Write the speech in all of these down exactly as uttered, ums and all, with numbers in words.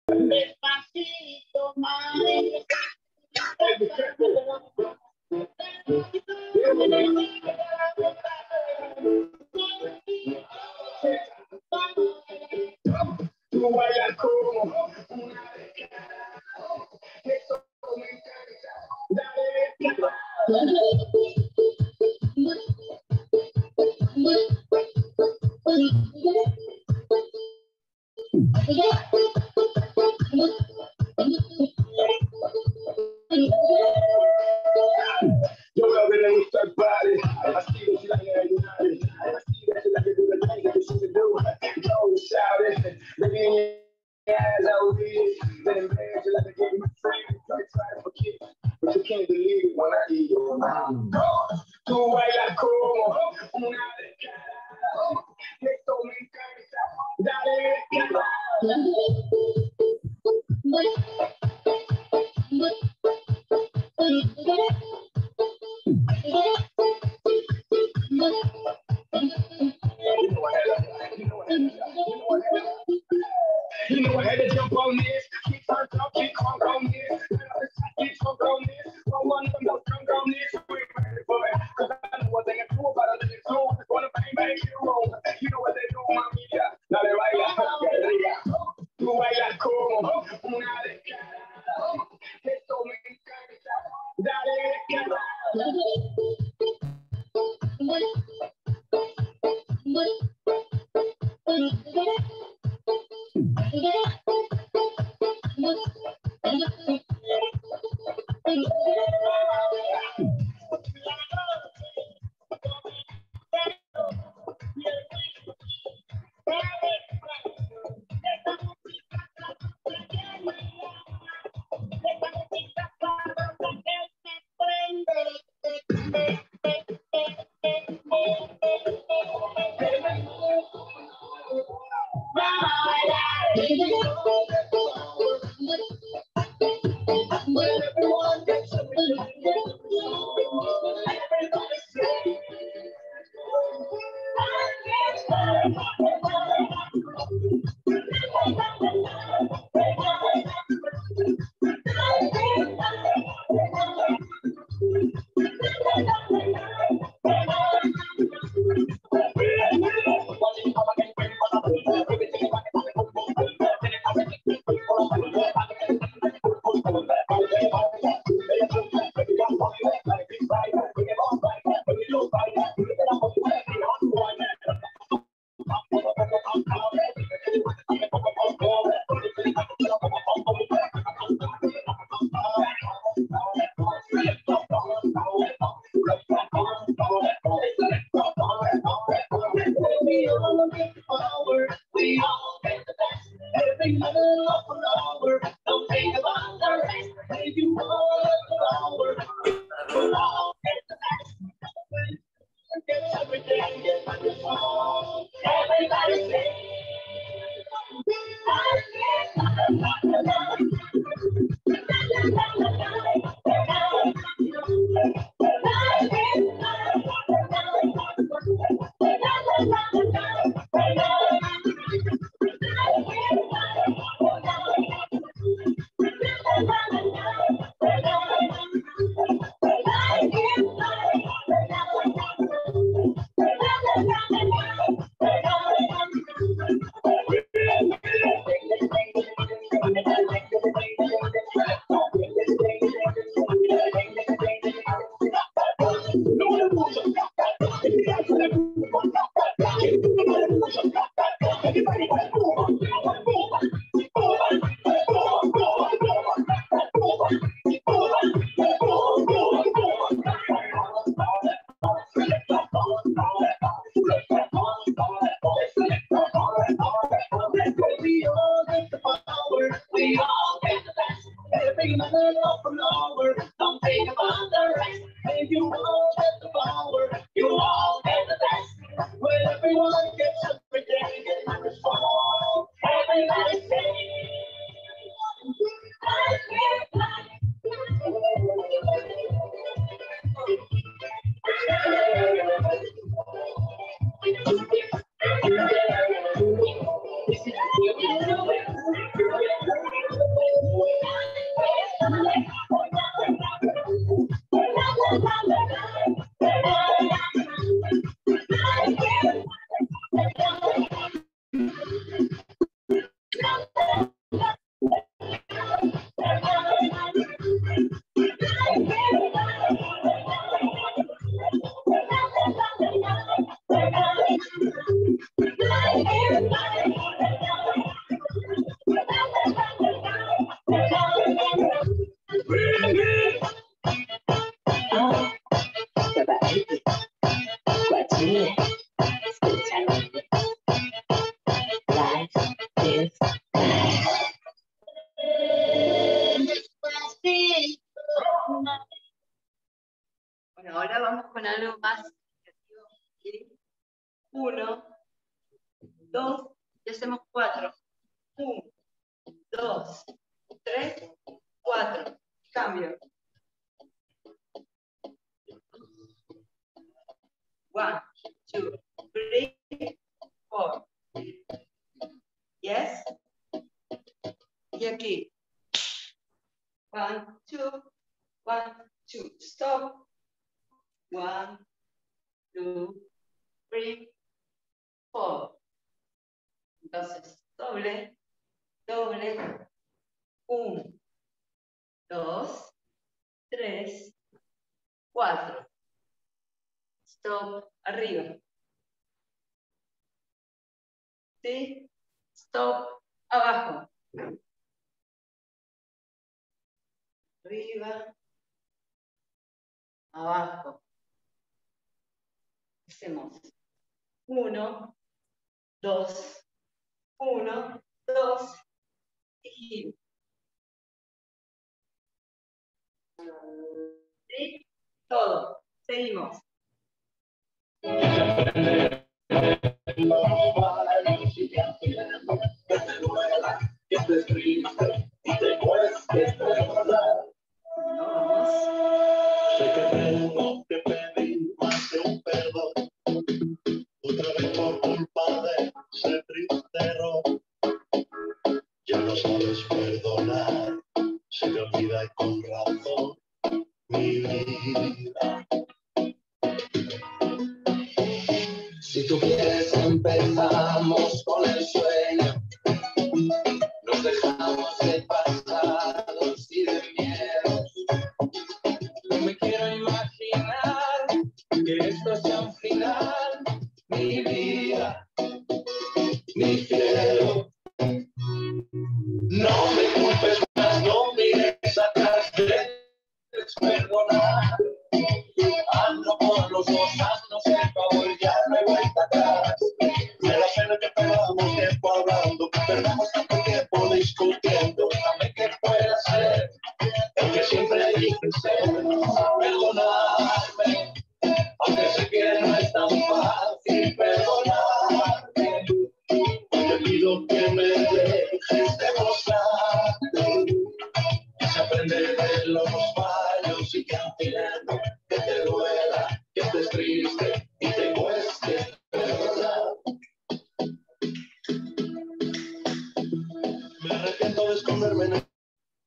Despacito, mami. Tu vayas como una eso me encanta. Dale, yo veo que le gusta el party, así que si la quiere ayudar, así que si la quiere ayudar, que si se do, no shout it, the game as I will be, then embarrass you like a game of friends, try to forget, but you can't believe it when I eat your mom. Tu bailas como una descarada, esto me encanta, dale, you know I had to jump on this, keep turned up, keep crunk on this, keep drunk on this, one one of them don't drunk on this, we ready for it, cause I know what they can do about it, living soul, it's gonna bang bang you roll, you know what they do, mami, yeah, dale baila, tu bailas como una descarada, esto me encanta, dale ahora vamos con algo más creativo. ¿Sí? Uno, dos, y hacemos cuatro. Uno, dos, tres, cuatro. Cambio. One, two, three, four. Yes. Y aquí. One, two, one, two. Stop. One, two, three, four. Entonces, doble, doble. Uno, dos, tres, cuatro. Stop, arriba. ¿Sí? Stop, abajo. Arriba, abajo. Hacemos uno, dos, uno, dos, y giro. ¿Sí? Todo. Seguimos. Vamos. Sé que tengo que pedir más de un perdón, otra vez por culpa de ese triste error. Ya no sabes perdonar, se te olvida y con razón, mi vida. Si tú quieres empezamos con el sueño, nos dejamos de pasados y de miedos. No me quiero imaginar que esto sea un final, mi vida, mi cielo. No me culpes más, no mires atrás, debes perdonar. Ando por los dos, haznos el favor, ya no hay vuelta atrás. Me da pena que perdamos tiempo hablando, que perdamos tanto tiempo discutiendo. Dame que pueda ser el que siempre dije ser, perdonarme, aunque sé que no es tan fácil perdonarme. Te pido que me dejes demostrarte que se aprende de los fallos y que entiendo que te duela, que estés triste y te cueste perdonar. Me arrepiento de esconderme en el...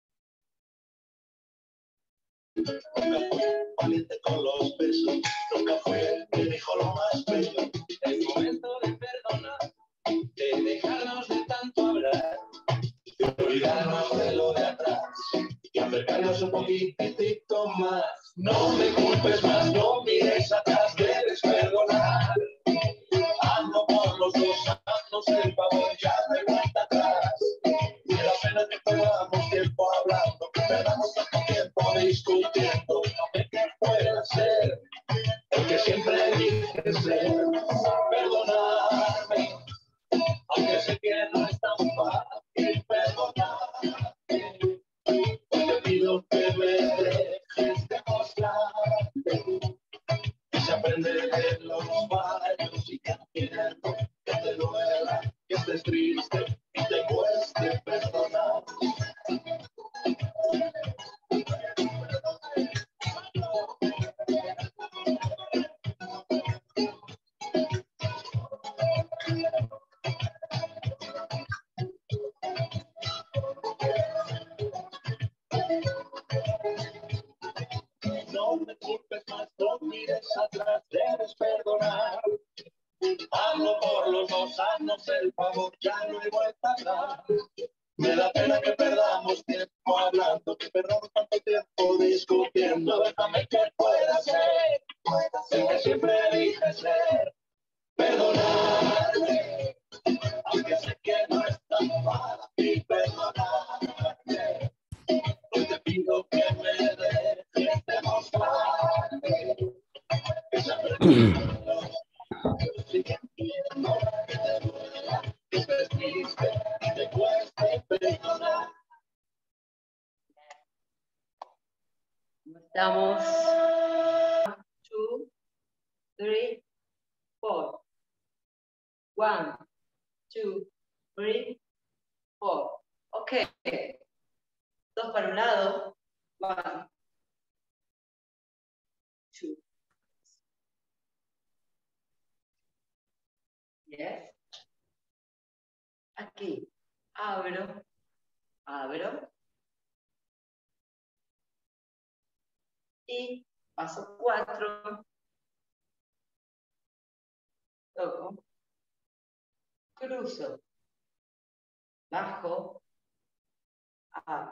Nunca fui valiente con los besos, nunca fui el que dijo lo más bello. Es momento de perdonar, de dejarnos de tanto hablar, de olvidarnos de lo de atrás y acercarnos un poquitito más. No me culpes más, no mires atrás, debes perdonar. Ando por los dos, haznos el favor, ya no hay vuelta atrás. Me da pena que perdamos tiempo hablando, que perdamos tanto tiempo discutiendo. No me que pueda ser el que siempre dije ser, perdonarme, aunque sé que no es tan fácil perdonarme. Te pido que me dejes demostrarte que se aprende de los fallos y que entiendo que te duela, que estés triste y te cueste perdonar. No me culpes más, no mires atrás, debes perdonar. Hazlo por los dos, haznos el favor, ya no hay vuelta atrás. Me da pena que perdamos tiempo hablando, que perdamos tanto tiempo discutiendo. Déjame que pueda ser, el que siempre dije ser, perdonarme, aunque sé que no es tan fácil perdonarme. Hoy te pido que me dejes demostrarte que se aprende y que entiendo que te duela, que estés triste y te cueste perdonar. ¿Cómo estamos? three, four. Ok. Dos para un lado. One, two. Yes. Aquí. Abro. Abro. Y paso cuatro. Toco. Cruzo. Bajo. Abro.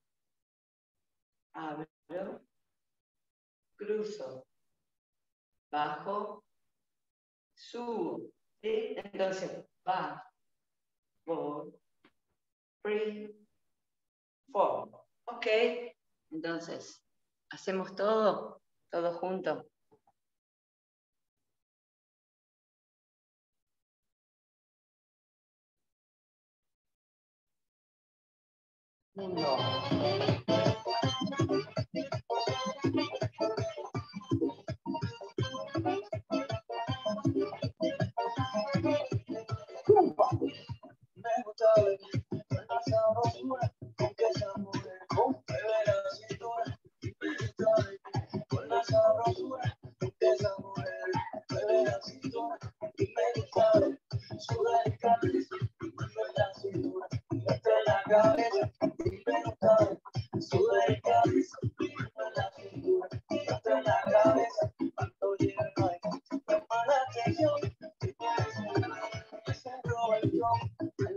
Abro. Cruzo. Bajo. Subo. ¿Sí? Entonces, bajo. Four. Three. Four. Ok. Entonces, hacemos todo, todo junto. Uno. Me gusta ver la sabrosura con que esa mujer mueve la cintura. Me gusta ver con la sabrosura con que esa mujer mueve la cintura. Y me gusta ver su delicadeza mueve la cintura entre la cabeza. Y me gusta ver su delicadeza mueve la cintura entre la cabeza. Cuando llega el baile me llama la atención. Me centro el flow.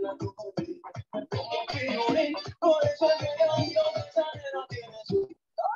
Por eso es que yo mensaje no tiene su.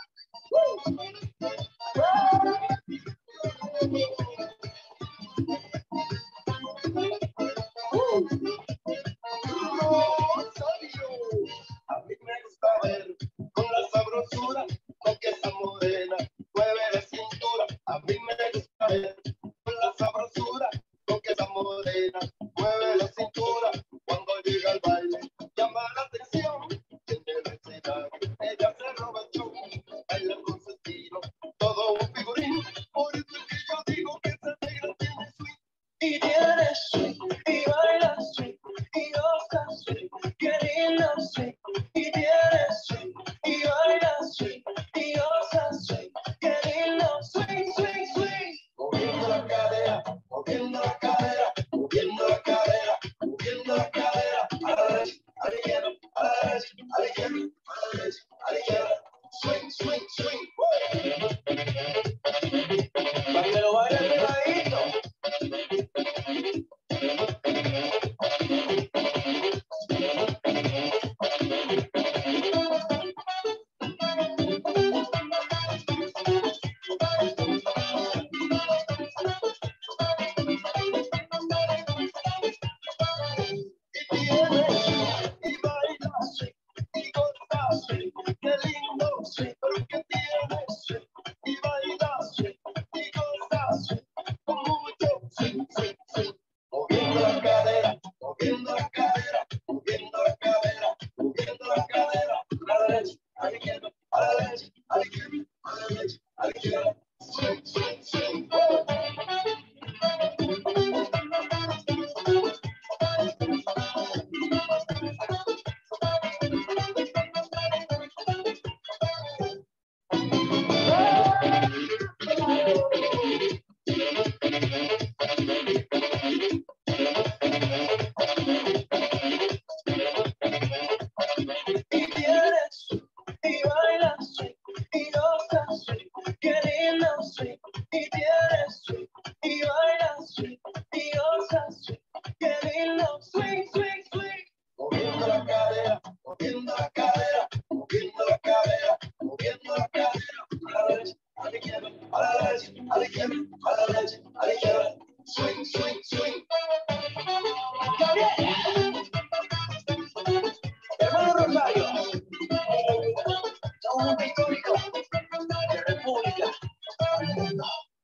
A mí me gusta ver con la sabrosura con que esa morena mueve la cintura. A mí me gusta ver con la sabrosura con que esa morena mueve la cintura. Cuando llega al baile llama la atención. Tiene el escenario, ella se roba el show, baila con su estilo, todo un figurín. Por eso es que yo digo que esa negra tiene swing. Y tiene swing, y baila swing, y goza swing, qué lindo swing. Y tiene swing, y baila swing, y goza swing, qué lindo swing, swing, swing. Moviendo la cadera, moviendo la cadera, moviendo la cadera, moviendo la cadera. A la derecha, a la izquierda, a la derecha, a la izquierda, a la derecha, a la izquierda. Swing, swing, swing. Para que lo bailen pegadito. Y baila swing, y goza swing, qué lindo swing, porque tiene swing, y baila swing, y goza swing, con mucho swing, swing, swing. Moviendo la cadera, moviendo la cadera, moviendo la cadera, moviendo la cadera. A la derecha, a la izquierda, a la derecha, a la izquierda, a la derecha, a la izquierda. Swing, swing, swing. Y tienes y bailas swing, y gozas swing, qué lindo swing. Y tienes swing, y bailas swing, y gozas swing, qué lindo swing, swing, swing. Moviendo la cadera, moviendo la cadera, moviendo la cadera, moviendo la cadera. A la derecha, a la izquierda, a la derecha, a la izquierda, a la derecha, a la izquierda. Swing, swing, swing. Hermano Rosario, somos un histórico de República al mundo.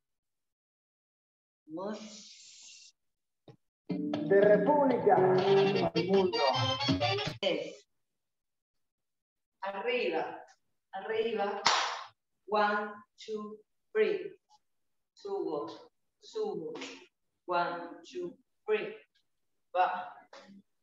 De República al mundo. Es. Arriba. Arriba. One, two, three. Subo. Subo. One, two, three. Bajo.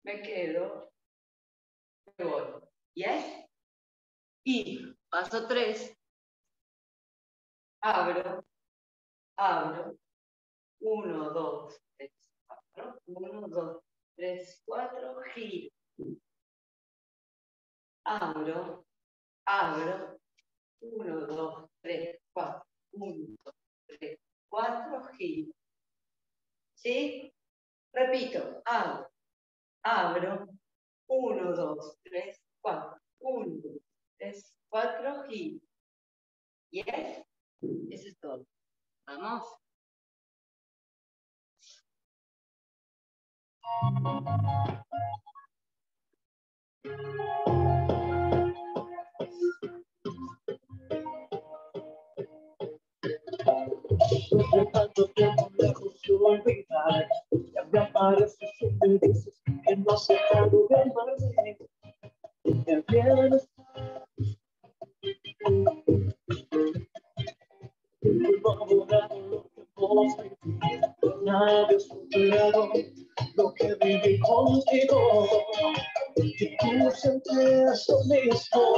me quedo, me voy. ¿Yes? Y paso tres, abro, abro, uno, dos, tres, cuatro, uno, dos, tres, cuatro, giro. Abro, abro, uno, dos, tres, cuatro, uno, dos, tres, cuatro, giro. ¿Sí? Repito, abro, abro, uno, dos, tres, cuatro, uno, dos, tres, cuatro, giro. ¿Yes? Eso es todo. Vamos. De tanto tiempo lejos de olvidar, ya me apareces y me dices que no se puede verme. El bien está borrado lo que vos vivís, nadie superado lo que viví contigo. Y tú sientes lo mismo.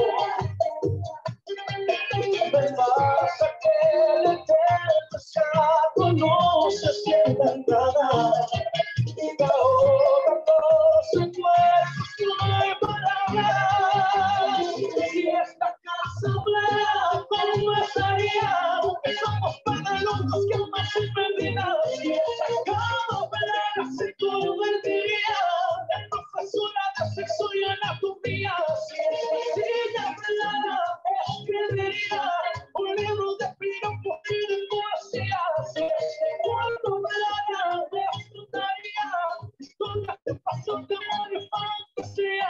Me pasa que el eterno escapo no se sienta en nada. Y ahora no se puede, no hay palabras. Si esta casa hablara, ¿cómo estaría? Somos para locos que más se perderán. Si esta cama hablara, se convertiría en profesora de sexo y anatomía. Si esta silla hablara, escribiría un libro de piropos y de poesía. Si este cuarto hablara, disfrutaría historias de pasión, de amor y fantasía.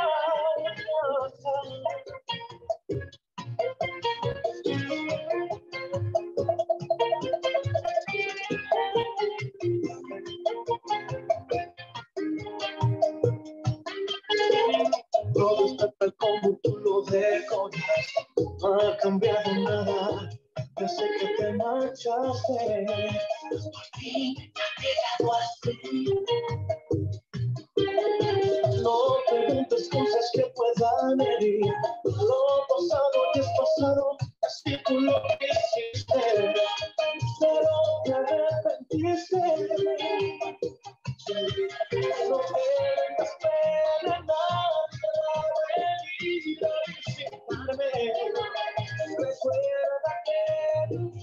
Todo está tal como tú lo decoras, no ha cambiado nada desde que te marchaste. Por fin te dejado así. No preguntes cosas que puedan herir. Lo pasado ya es pasado, así tú lo hiciste. Pero te arrepentiste. No tengas pena, nada herida y visitarme. Recuerda que tú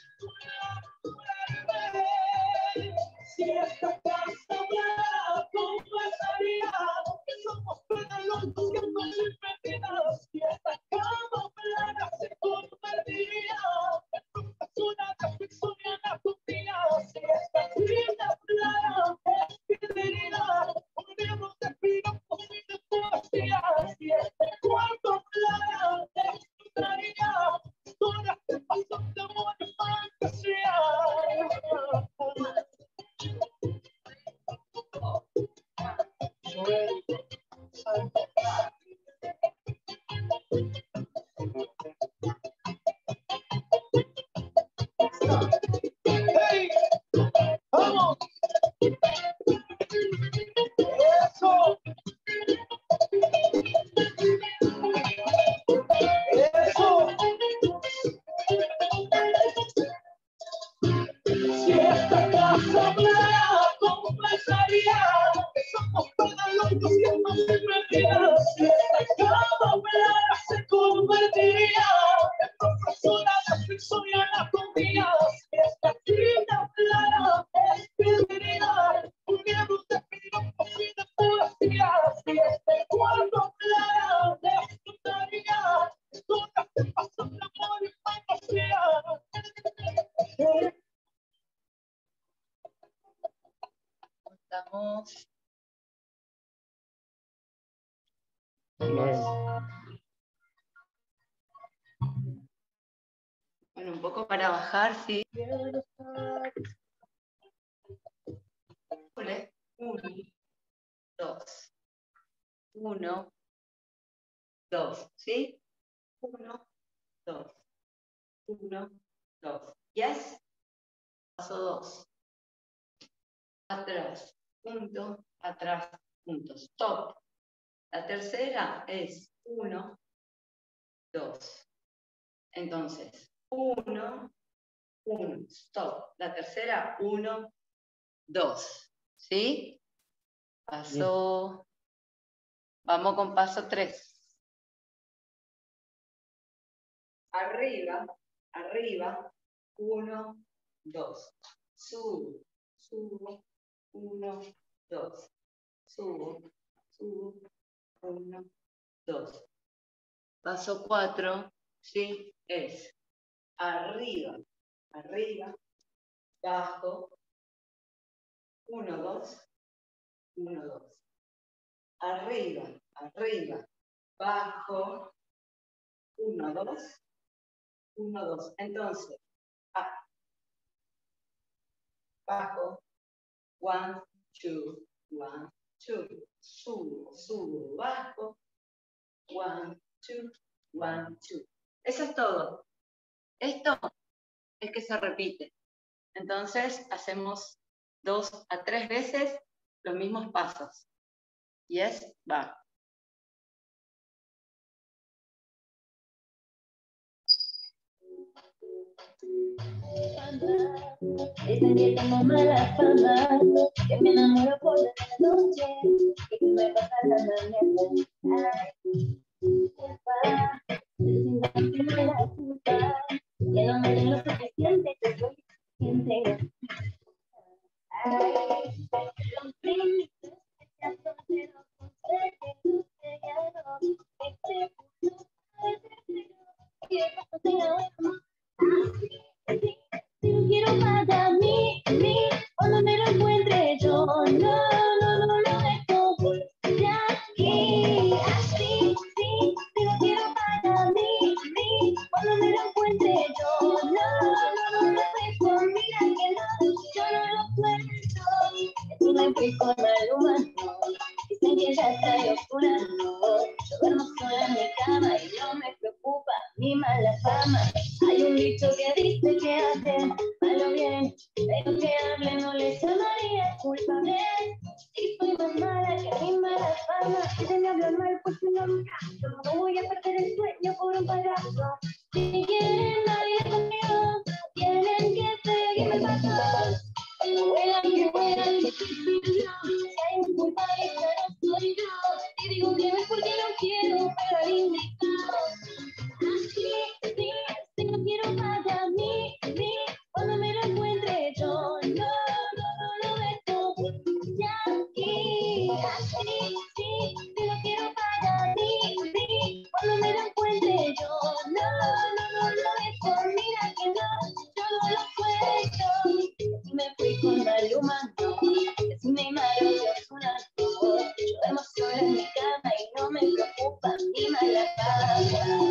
eres tu si esta casa hablara, ¿cómo estaría? Somos pedalocos que no se perderán. Si esta cama hablara, se convertiría en profesora de ficción y anatomía. Si esta silla hablara, escribiría un libro de piropos y de poesía. Si este cuarto hablara, disfrutaría historias de pasión, de amor y fantasía. Hey, vamos, eso, eso. Si esta casa hablara, ¿cómo pensaría? Que somos pedalocos que no se perderán. Si esta cama hablara, se convertiría en profesora de ficción y anatomía. Si esta silla hablara, escribiría un libro de piropos y de poesía. Si este cuarto hablara, disfrutaría historias de pasión, de amor y fantasía. Estamos. Bueno, un poco para bajar, sí. Uno, dos. Uno, dos. ¿Sí? Uno, dos. Uno, dos. ¿Yes? Paso dos. Atrás. Punto. Atrás. punto, stop. La tercera es uno, dos. Entonces, uno, uno, stop. La tercera, uno, dos. ¿Sí? Paso. Vamos con paso tres. Arriba, arriba, uno, dos. Subo, subo, uno, dos. Subo, subo, uno, dos. Paso cuatro, ¿sí? Es arriba, arriba, bajo, uno, dos, uno, dos. Arriba, arriba, bajo, uno, dos, uno, dos. Entonces, ah, bajo, one, two, one, two. Subo, subo, bajo, one, two, one, two. Eso es todo. Esto es que se repite. Entonces, hacemos dos a tres veces los mismos pasos. Yes, va. Dicen que tengo mala fama, que me enamoro por la noche y que me pasa la mañana. Ay, culpa, dicen que me la culpa, que no me den lo suficiente, que soy suficiente. Ay, los príncipes ya son de los consejos que ya no existen. Si lo quiero para mí, mí, cuando me lo encuentre yo, no, no, no lo dejo de aquí, así, sí, si lo quiero para mí, mí, cuando me lo encuentre yo, no, no, no lo dejo, mira que no, yo no lo cuento, tú me fui con la luna, no, dicen que ya está oscura, no, yo duermo sola en mi cama y no me preocupa mi mala fama. Hay un dicho que dice que hacer malo bien, pero que hable no le llamaría culpable. Si soy más mala que mi mala fama, si se me habla mal pues no me caso, no voy a perder el sueño por un payaso. Si quieren nadie conmigo, tienen que seguirme el paso. Vuelan que vuelan, que si hay un culpable claro soy yo. Y digo que no es porque no quiero, pero al indicado. Así, sí, si no quiero para mí, mí, cuando me lo encuentre yo, no, no, no lo dejo ya aquí. Así, sí, si no quiero para mí, mí, cuando me lo encuentre yo, no, no, no lo dejo, mira que no, yo no lo cuento. Y me fui con la luma, no, es mi malo de oscura, no, yo duermo sola en mi cama y no me preocupa mi mala fama.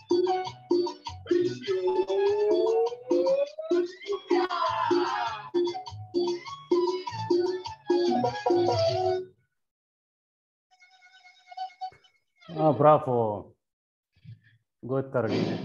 Oh, bravo. Good, Carolina.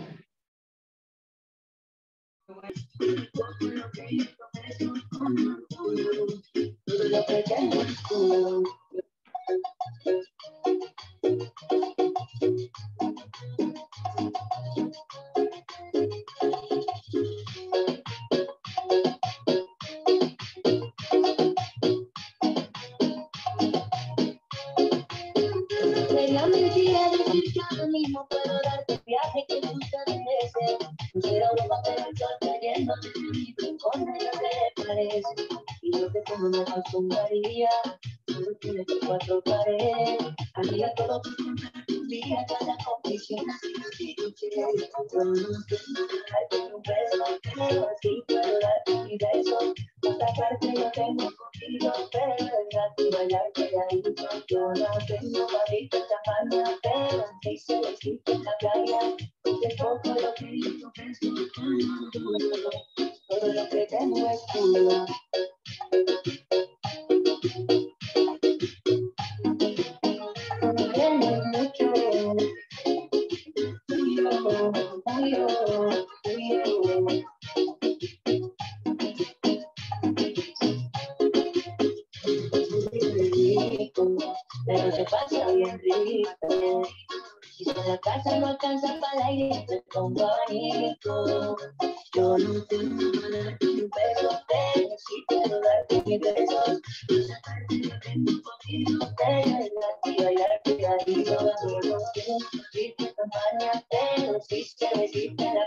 Sería mentira decir que ahora mismo puedo darte un viaje que tú te mereces. Pusiera Europa pero el sol cayéndome en mi rincón de lo que le parece. Y yo sé cómo me acostumbraría, solo tienes cuatro paredes. Haría todo por comprar tus días, cada condición así, si tú quieres. Yo no entiendo darte un beso, pero así puedo darte mi beso. Otra parte yo tengo contigo, pero es gratis bailar pegadito. Yo no tengo varita champaña, pero sí se lo existe en la playa. Porque poco lo que yo ofrezco, todo lo que tengo es tuyo. Tienes mucho, tuyo, tuyo, tuyo. boca para el aire te pongo abanico. Yo no tengo para darte un beso, pero sí quiero darte mis besos. Y sacarte de frente un poquito, de bailar y bailar pegadito. Bajo los pies, y tu campaña, pero sí se resiste la...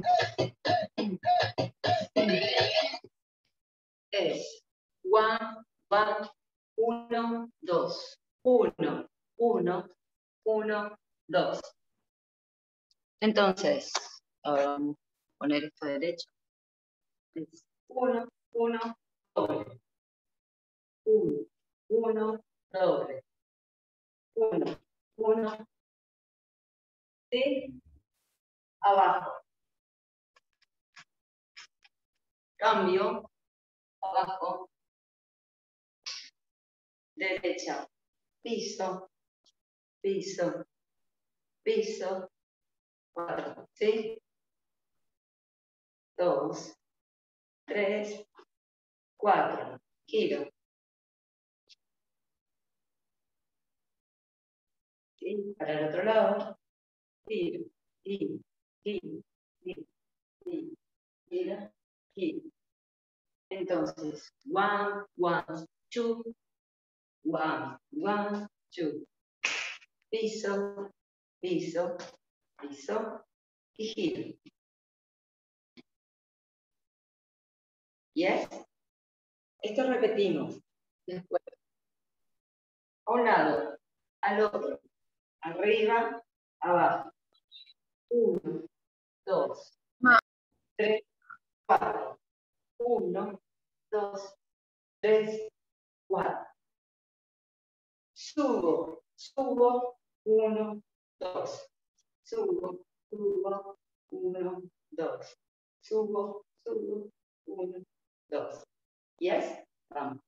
Es one, one, uno, dos, uno, uno, uno, dos. Entonces, ahora vamos a poner esto derecho. Es uno, uno, doble. Uno, uno, doble. Uno, uno, sí, abajo. Cambio, abajo, derecha, piso, piso, piso, cuatro, ¿sí? Dos, tres, cuatro, giro. ¿Sí? Para el otro lado, giro, giro, giro, giro, giro, giro, giro. Entonces, one, one, two, one, one, two. Piso, piso, piso y giro. ¿Yes? Esto repetimos. Después, a un lado, al otro, arriba, abajo. Uno, dos, tres, cuatro. Uno, dos, tres, cuatro. Subo, subo, uno, dos. Subo, subo, uno, dos. Subo, subo, uno, dos. Yes? Vamos.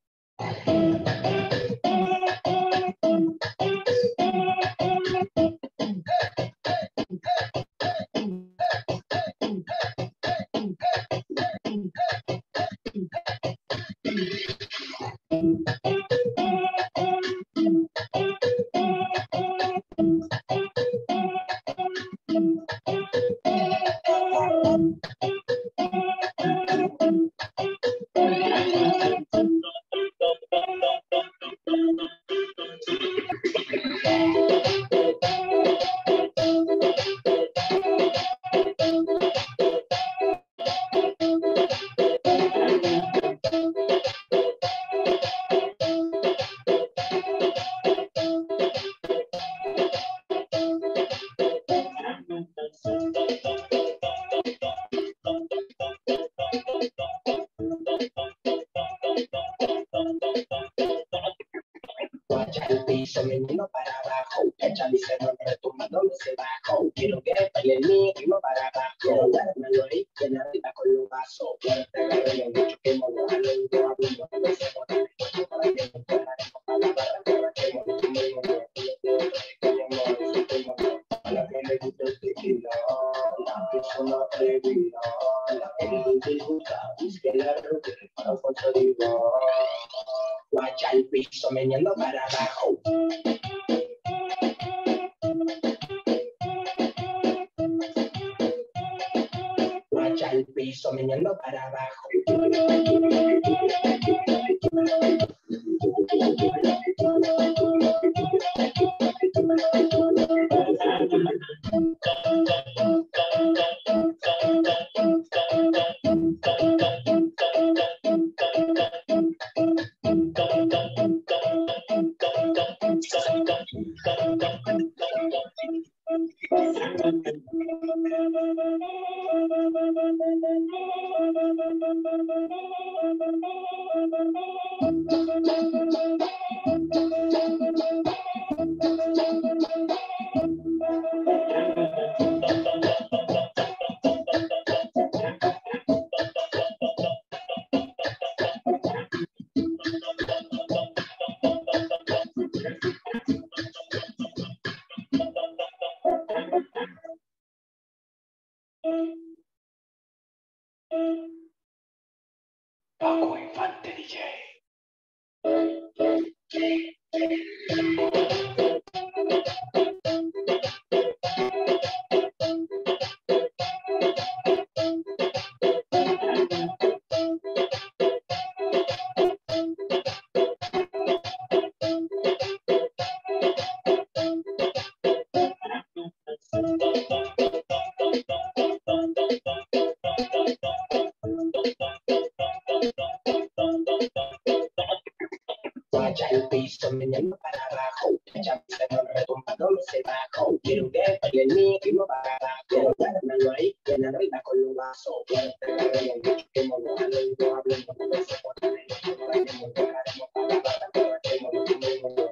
Guacha el piso, menino para abajo. Echa mi cerro retumbando se bajo. Quiero que baile mi ritmo para abajo. Dármelo ahí, que la rita con los vasos. Te agarré mucho que mono, a lo último abrimos. No se bota mi cuerpo para que no te agarremos a la barra. Para que no te muevas, a la que le gusta el tequila, la que son la previa, la que le gusta, es que la roque para foto digo. Guacha el piso, meneando para abajo. Guacha el piso, meneando para abajo. Paco Infante D J. Vaya el piso, meneando para abajo, ya retumbando se bajo. Quiero que baile el ritmo para abajo. Quiero que la mano ahí, en arriba con un vaso. Quiero que la vea en el que mono, hablando, hablando, no se pone en el que bailemos, dejaremos para la bata, pero hacemos lo que me mono,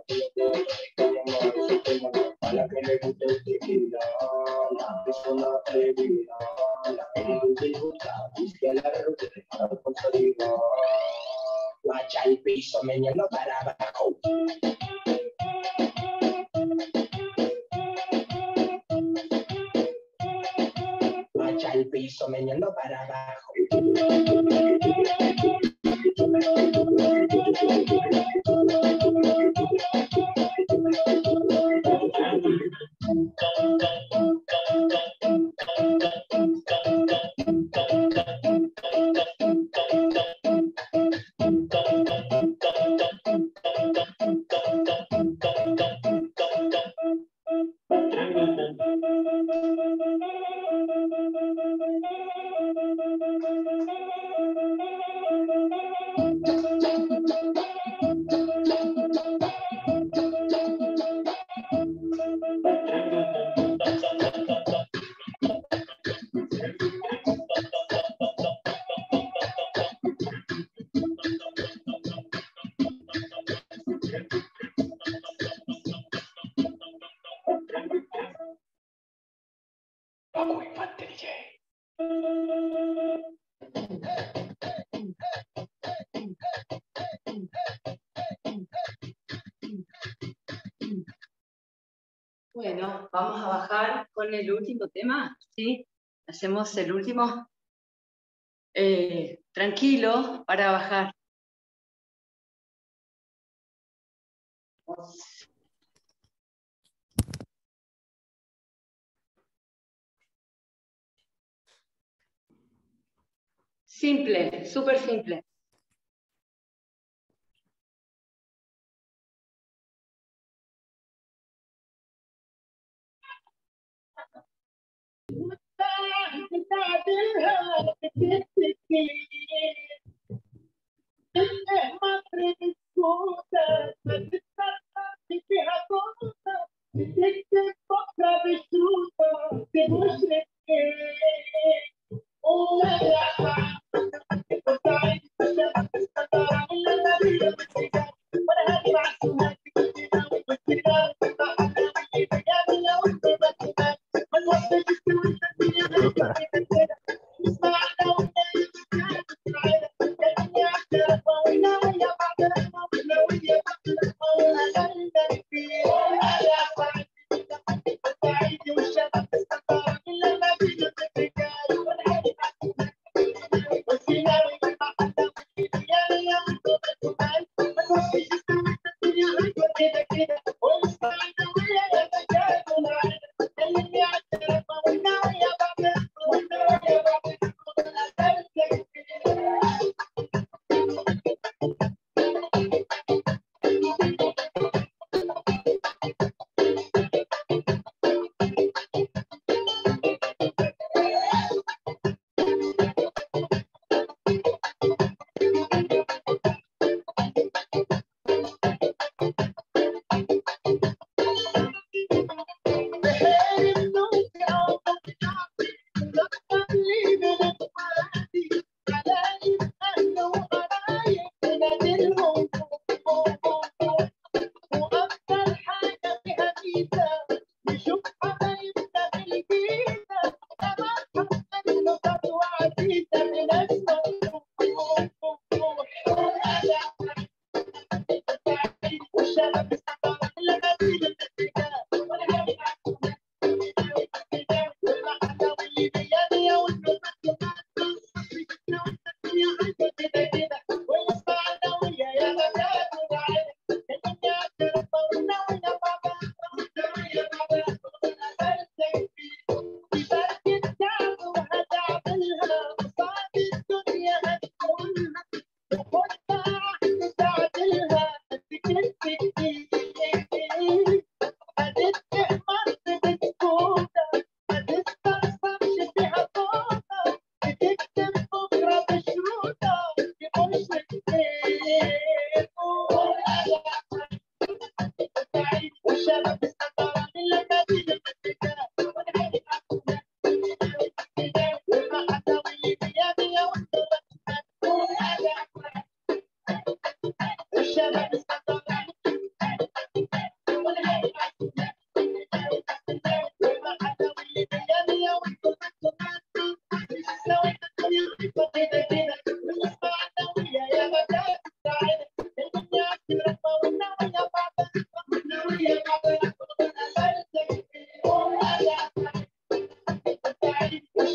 a la que le guste el tequila, la persona atrevida, la que le guste el vodka, whisky a la ruta, para consolidar. Guacha el piso, meneando para abajo. Guacha el piso, meneando para abajo. Paco Infante D J. Bueno, vamos a bajar con el último tema, ¿sí? Hacemos el último eh, tranquilo para bajar. Simple, súper simple.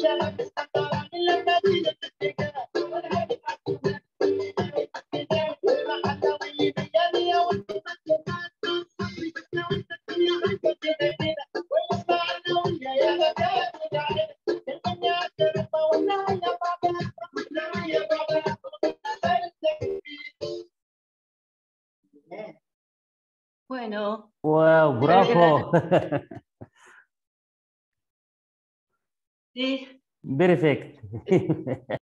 Bueno. Wow, bravo. Sí. Perfect.